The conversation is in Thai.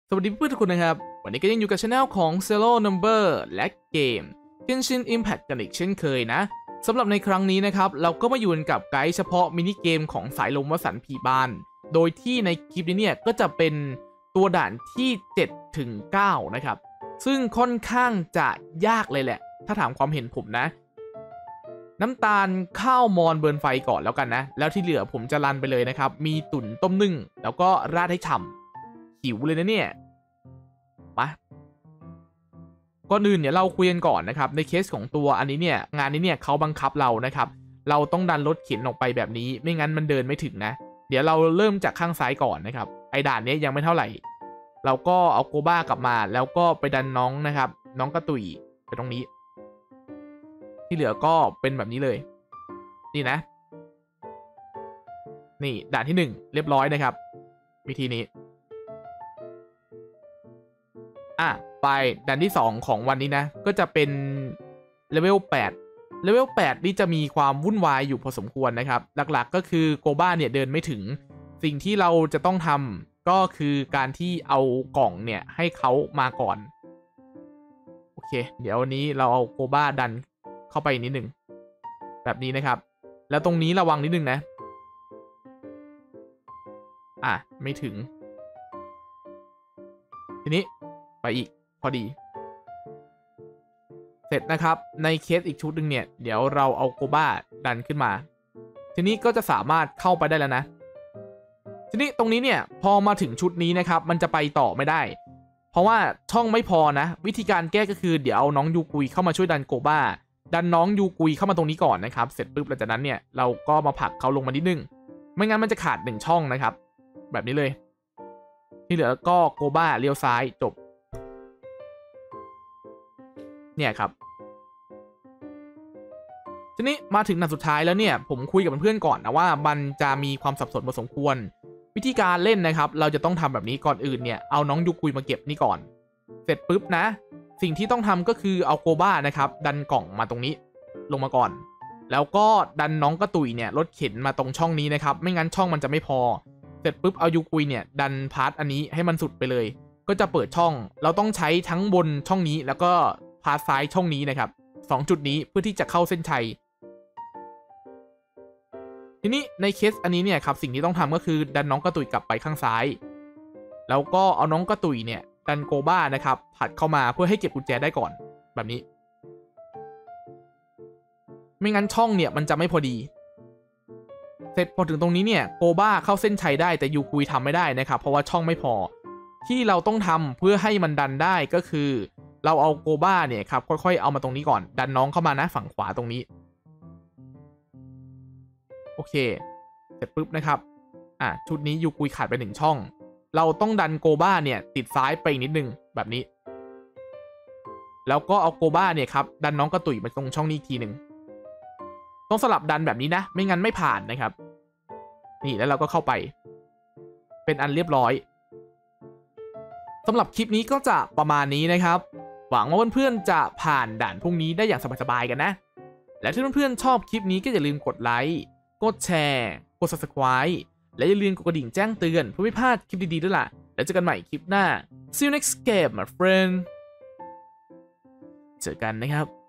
สวัสดีเพื่อนทุกคนนะครับวันนี้ก็ยังอยู่กับช anel ของ Zero Number และเกม Genshin Impact กันอีกเช่นเคยนะสำหรับในครั้งนี้นะครับเราก็มาอยู่กับไกด์เฉพาะมินิเกมของสายลมวสันต์ผีบ้านโดยที่ในคลิปนี้เนี่ยก็จะเป็นตัวด่านที่7 ถึง 9นะครับซึ่งค่อนข้างจะยากเลยแหละถ้าถามความเห็นผมนะน้ำตาลข้าวมอนเบิร์นไฟก่อนแล้วกันนะแล้วที่เหลือผมจะรันไปเลยนะครับมีตุ๋นต้มนึ่งแล้วก็ราดให้ฉ่ำหิวเลยนะเนี่ยมาก่อนอื่นเนี่ยเราคุยกันก่อนนะครับในเคสของตัวอันนี้เนี่ยงานนี้เนี่ยเขาบังคับเรานะครับเราต้องดันรถเข็นออกไปแบบนี้ไม่งั้นมันเดินไม่ถึงนะเดี๋ยวเราเริ่มจากข้างซ้ายก่อนนะครับไอ้ด่านนี้ยังไม่เท่าไหร่เราก็เอาโกบ้ากลับมาแล้วก็ไปดันน้องนะครับน้องกระตุยไปตรงนี้ที่เหลือก็เป็นแบบนี้เลยนี่นะนี่ด่านที่1เรียบร้อยนะครับวิธีนี้ไปด่านที่2ของวันนี้นะก็จะเป็นเลเวล8เลเวล8นี่จะมีความวุ่นวายอยู่พอสมควรนะครับหลักๆก็คือโกบ้าเนี่ยเดินไม่ถึงสิ่งที่เราจะต้องทำก็คือการที่เอากล่องเนี่ยให้เขามาก่อนโอเคเดี๋ยววันนี้เราเอาโกบ้าดันเข้าไปนิดนึงแบบนี้นะครับแล้วตรงนี้ระวังนิดนึงนะไม่ถึงทีนี้ไปอีกพอดีเสร็จนะครับในเคสอีกชุดหนึ่งเนี่ยเดี๋ยวเราเอาโกบ้าดันขึ้นมาทีนี้ก็จะสามารถเข้าไปได้แล้วนะทีนี้ตรงนี้เนี่ยพอมาถึงชุดนี้นะครับมันจะไปต่อไม่ได้เพราะว่าช่องไม่พอนะวิธีการแก้ก็คือเดี๋ยวเอาน้องยูกุยเข้ามาช่วยดันโกบ้าดันน้องยูกุยเข้ามาตรงนี้ก่อนนะครับเสร็จปุ๊บหลังจากนั้นเนี่ยเราก็มาผลักเขาลงมานิดนึงไม่งั้นมันจะขาด1ช่องนะครับแบบนี้เลยที่เหลือก็โกบ้าเลี้ยวซ้ายจบเนี่ยครับทีนี้มาถึงด่านสุดท้ายแล้วเนี่ยผมคุยกับเพื่อนๆก่อนนะว่ามันจะมีความสับสนพอสมควรวิธีการเล่นนะครับเราจะต้องทำแบบนี้ก่อนอื่นเนี่ยเอาน้องยูกุยมาเก็บนี่ก่อนเสร็จปุ๊บนะสิ่งที่ต้องทำก็คือเอาโกบ้านะครับดันกล่องมาตรงนี้ลงมาก่อนแล้วก็ดันน้องกระตุยเนี่ยรถเข็นมาตรงช่องนี้นะครับไม่งั้นช่องมันจะไม่พอเสร็จปุ๊บเอายูกุยเนี่ยดันพาร์ทอันนี้ให้มันสุดไปเลยก็จะเปิดช่องเราต้องใช้ทั้งบนช่องนี้แล้วก็พาร์ทซ้ายช่องนี้นะครับ2จุดนี้เพื่อที่จะเข้าเส้นชัยทีนี้ในเคสอันนี้เนี่ยครับสิ่งที่ต้องทำก็คือดันน้องกระตุยกลับไปข้างซ้ายแล้วก็เอาน้องกระตุยเนี่ยดันโกบ้านะครับผัดเข้ามาเพื่อให้เก็บกุญแจได้ก่อนแบบนี้ไม่งั้นช่องเนี่ยมันจะไม่พอดีเสร็จพอถึงตรงนี้เนี่ยโกบ้าเข้าเส้นชัยได้แต่ยูกุยทำไม่ได้นะครับเพราะว่าช่องไม่พอที่เราต้องทำเพื่อให้มันดันได้ก็คือเราเอาโกบ้าเนี่ยครับค่อยๆเอามาตรงนี้ก่อนดันน้องเข้ามานะฝั่งขวาตรงนี้โอเคเสร็จปุ๊บนะครับชุดนี้ยูกุยขาดไป1ช่องเราต้องดันโกบ้าเนี่ยติดซ้ายไปนิดนึงแบบนี้แล้วก็เอาโกบ้าเนี่ยครับดันน้องกระตุยมาตรงช่องนี้อีกทีหนึ่งต้องสลับดันแบบนี้นะไม่งั้นไม่ผ่านนะครับนี่แล้วเราก็เข้าไปเป็นอันเรียบร้อยสำหรับคลิปนี้ก็จะประมาณนี้นะครับหวังว่าเพื่อนๆจะผ่านด่านพวกนี้ได้อย่างสบายๆกันนะและถ้าเพื่อนๆชอบคลิปนี้ก็อย่าลืมกดไลค์กดแชร์กด Subscribe และอย่าลืมกดกระดิ่งแจ้งเตือนเพื่อไม่พลาดคลิปดีๆด้วยล่ะแล้วเจอกันใหม่คลิปหน้า See you next game my friend เจอกันนะครับ